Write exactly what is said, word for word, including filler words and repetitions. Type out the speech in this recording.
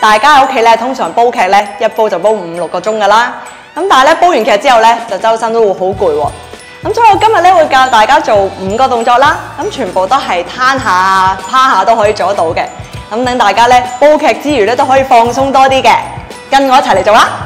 大家喺屋企咧，通常煲劇咧，一煲就煲五六個鐘噶啦。咁但係咧，煲完劇之後咧，就周身都會好攰喎。咁所以我今日咧會教大家做五個動作啦。咁全部都係攤下、趴下都可以做得到嘅。咁等大家咧煲劇之餘咧都可以放鬆多啲嘅。跟我一齊嚟做啦！